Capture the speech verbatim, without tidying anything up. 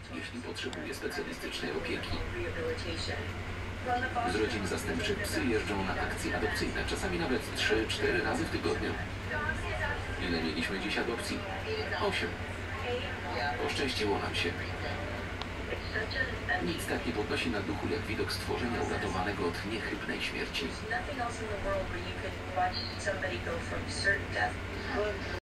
jeśli potrzebuje specjalistycznej opieki. Z rodzin zastępczych psy jeżdżą na akcje adopcyjne, czasami nawet trzy cztery razy w tygodniu. Ile mieliśmy dziś adopcji? osiem. Poszczęściło nam się. Nic tak nie podnosi na duchu, jak widok stworzenia uratowanego od niechybnej śmierci.